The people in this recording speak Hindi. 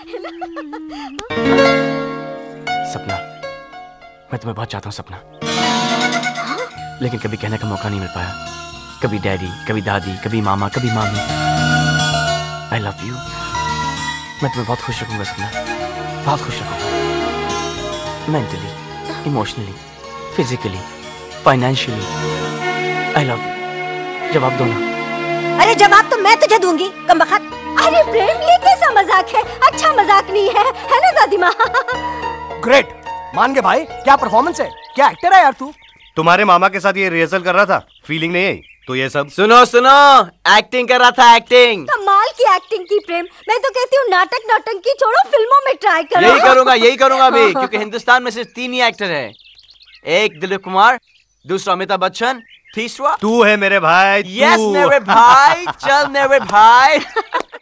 सपना, मैं तुम्हें बहुत चाहता हूँ सपना, लेकिन कभी कहने का मौका नहीं मिल पाया। कभी डैडी, कभी दादी, कभी मामा, कभी मामी। I love you. मैं तुम्हें बहुत खुश रखूंगा सपना, बहुत खुश रखूंगा। Mentally, emotionally, physically, financially. I love you. जवाब दो ना। अरे जवाब तो मैं तुझे दूंगी, कमबख्त। अरे प्रेम, ये कैसा मजाक है? अच्छा मजाक नहीं है ना दादी माँ? ग्रेट, मान गए भाई। क्या परफॉर्मेंस है, क्या एक्टर है यार तू। तुम्हारे मामा के साथ ये रिहर्सल कर रहा था, फीलिंग नहीं आई तो ये सब। सुनो सुनो, एक्टिंग कर रहा था, एक्टिंग। कमाल की एक्टिंग की प्रेम। मैं तो कहती हूँ नाटक नौटंकी छोड़ो, फिल्मों में ट्राई करो। यही करूंगा अभी, क्योंकि हिंदुस्तान में सिर्फ 3 ही एक्टर हैं। एक दिलीप कुमार, दूसरा अमिताभ बच्चन, तीसरा तू है मेरे भाई। यस मेरे भाई। चल मेरे भाई।